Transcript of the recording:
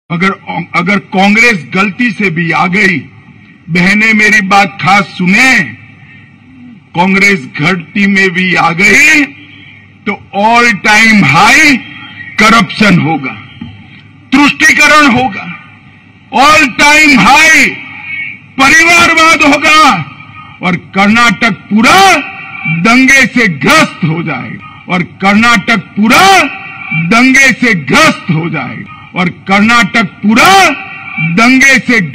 अगर कांग्रेस गलती से भी आ गई, बहनें मेरी बात खास सुने, कांग्रेस घाटी में भी आ गई तो ऑल टाइम हाई करप्शन होगा, तुष्टीकरण होगा, ऑल टाइम हाई परिवारवाद होगा और कर्नाटक पूरा दंगे से ग्रस्त हो जाएगा और कर्नाटक पूरा दंगे से ग्रस्त हो जाएगा और कर्नाटक पूरा दंगे से